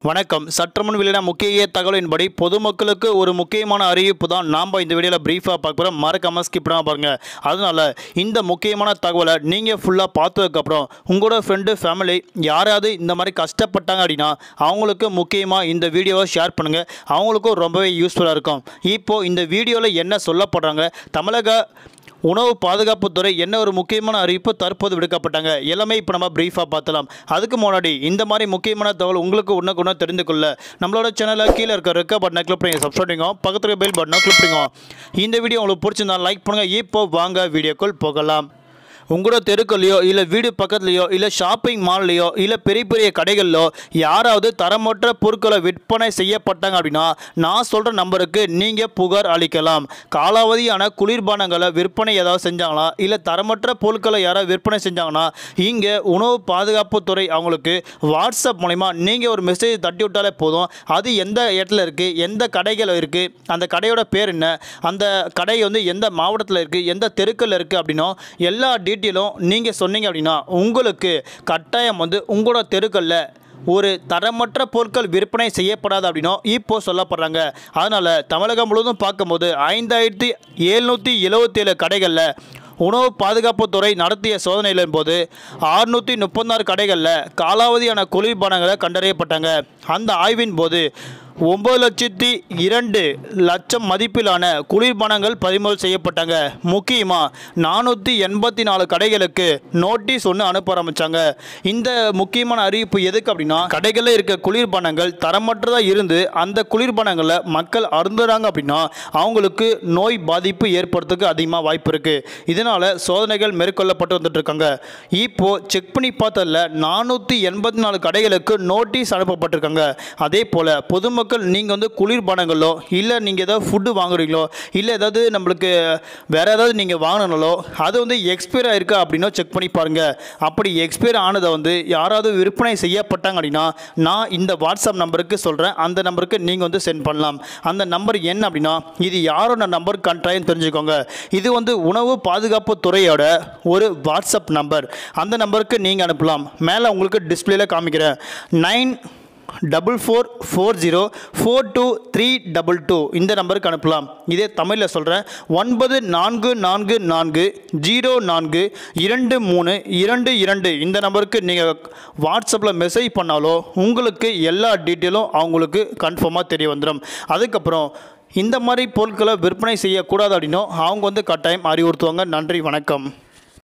வணக்கம். சற்றுமுன் வெளியான முக்கிய தகவலின்படி பொதுமக்களுக்கு ஒரு முக்கியமான அறிவிப்பு தான் நாம் இந்த வீடியோவில் பிரீஃபாக பார்க்க போகிறோம். மறக்காமல் ஸ்கிப் பண்ணாமல் பாருங்கள். அதனால் இந்த முக்கியமான தகவலை நீங்கள் ஃபுல்லாக பார்த்ததுக்கப்புறம் உங்களோட ஃப்ரெண்டு ஃபேமிலி யாராவது இந்த மாதிரி கஷ்டப்பட்டாங்க அப்படின்னா அவங்களுக்கு முக்கியமாக இந்த வீடியோவை ஷேர் பண்ணுங்கள். அவங்களுக்கும் ரொம்பவே யூஸ்ஃபுல்லாக இருக்கும். இப்போது இந்த வீடியோவில் என்ன சொல்லப்படுறாங்க, தமிழக உணவு பாதுகாப்புத்துறை என்ன ஒரு முக்கியமான அறிவிப்பு தற்போது விடுக்கப்பட்டாங்க, எல்லாமே இப்போ நம்ம பிரீஃபாக பார்த்தலாம். அதுக்கு முன்னாடி இந்த மாதிரி முக்கியமான தகவல் உங்களுக்கு ஒன்று தெரிந்து கொள்ள நம்மளோட சேனலை கீழே இருக்க ரெக்க பட்டனை கிளிக் பண்ணி சப்ஸ்கிரைப் பண்ணிக்கோ, பக்கத்தில் பெல் பட்டனை கிளிக் பண்ணிக்கோ. இந்த வீடியோ உங்களுக்கு பிடிச்சிருந்தா லைக் பண்ணுங்கள். இப்போ வாங்க வீடியோக்குள் போகலாம். உங்களோட தெருக்கள்லையோ இல்லை வீடு பக்கத்துலையோ இல்லை ஷாப்பிங் மால்லையோ இல்லை பெரிய பெரிய கடைகளிலோ யாராவது தரமற்ற பொருட்களை விற்பனை செய்யப்பட்டாங்க அப்படின்னா நான் சொல்கிற நம்பருக்கு நீங்கள் புகார் அளிக்கலாம். காலாவதியான குளிர்பானங்களை விற்பனை ஏதாவது செஞ்சாங்களா இல்லை தரமற்ற பொருட்களை யாராவது விற்பனை செஞ்சாங்கன்னா இங்கே உணவு பாதுகாப்புத்துறை அவங்களுக்கு வாட்ஸ்அப் மூலிமா நீங்கள் ஒரு மெசேஜ் தட்டி விட்டாலே போதும். அது எந்த இடத்துல இருக்குது, எந்த கடைகள் இருக்குது, அந்த கடையோட பேர் என்ன, அந்த கடை எந்த மாவட்டத்தில் இருக்குது, எந்த தெருக்களில் இருக்குது அப்படின்னா எல்லா டீட்டெயிலும் நீங்கள் சொன்னீங்க அப்படின்னா உங்களுக்கு கட்டாயம் உங்களோட தெருக்களில் ஒரு தரமற்ற பொருட்கள் விற்பனை செய்யப்படாது அப்படின்னா இப்போ சொல்லப்படுறாங்க. அதனால் தமிழகம் முழுவதும் பார்க்கும்போது 5777 கடைகளில் உணவு பாதுகாப்புத்துறை நடத்திய சோதனைகளின் போது 636 கடைகளில் காலாவதியான குளிர்பானங்களை கண்டறியப்பட்டாங்க. அந்த ஆய்வின் போது 9,02,00,000 மதிப்பிலான குளிர்பானங்கள் பறிமுதல் செய்யப்பட்டாங்க. முக்கியமாக 484 கடைகளுக்கு நோட்டீஸ் ஒன்று அனுப்ப ஆரம்பித்தாங்க. இந்த முக்கியமான அறிவிப்பு எதுக்கு அப்படின்னா, கடைகளில் இருக்க குளிர்பானங்கள் தரமற்றதாக இருந்து அந்த குளிர்பானங்களை மக்கள் அருந்துறாங்க அப்படின்னா அவங்களுக்கு நோய் பாதிப்பு ஏற்படுறதுக்கு அதிகமாக வாய்ப்பு இருக்குது. இதனால் சோதனைகள் மேற்கொள்ளப்பட்டு வந்துட்டுருக்காங்க. இப்போது செக் பண்ணி பார்த்ததில் 484 கடைகளுக்கு நோட்டீஸ் அனுப்பப்பட்டிருக்காங்க. அதே போல் பொதுமக்கள் நீங்கள் குளிர்பானங்களோ இல்லை நீங்கள் ஏதாவது ஃபுட்டு வாங்குறீங்களோ இல்லை ஏதாவது நம்மளுக்கு வேறு ஏதாவது நீங்கள் வாங்கினாலோ அது எக்ஸ்பயர் ஆகிருக்கா அப்படின்னா செக் பண்ணி பாருங்கள். அப்படி எக்ஸ்பயர் ஆனதை யாராவது விற்பனை செய்யப்பட்டாங்க அப்படின்னா நான் இந்த வாட்ஸ்அப் நம்பருக்கு சொல்கிறேன். அந்த நம்பருக்கு நீங்கள் சென்ட் பண்ணலாம். அந்த நம்பர் என்ன அப்படின்னா, இது யாரோட நம்பர் கண்ட்ராயம் தெரிஞ்சுக்கோங்க. இது உணவு பாதுகாப்பு துறையோட ஒரு வாட்ஸ்அப் நம்பர். அந்த நம்பருக்கு நீங்கள் அனுப்பலாம். மேலே உங்களுக்கு டிஸ்பிளேல காமிக்கிறேன். 94404232 இந்த நம்பருக்கு அனுப்பலாம். இதே தமிழில் சொல்கிறேன், 9444042322 இந்த நம்பருக்கு நீங்கள் வாட்ஸ்அப்பில் மெசேஜ் பண்ணாலோ உங்களுக்கு எல்லா டீட்டெயிலும் அவங்களுக்கு கன்ஃபார்மாக தெரிய வந்துடும். அதுக்கப்புறம் இந்த மாதிரி பொருட்களை விற்பனை செய்யக்கூடாது அப்படின்னோ அவங்க கட்டாயம் அறிவுறுத்துவாங்க. நன்றி, வணக்கம்.